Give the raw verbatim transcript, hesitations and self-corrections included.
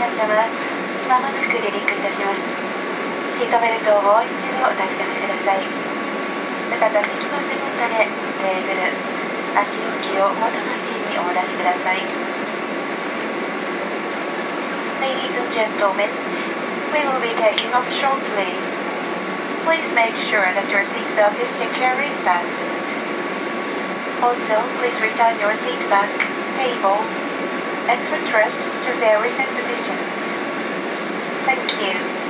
皆様、まもなく離陸いたします。シートベルトをもう一度お確かめください。また座席の背もたれ、テーブル、足置きを元の位置にお戻しください。Ladies and gentlemen, we will be taking off shortly. Please make sure that your seatbelt is securely fastened. Also, please return your seat back, table, and footrest to their recent positions. Thank you.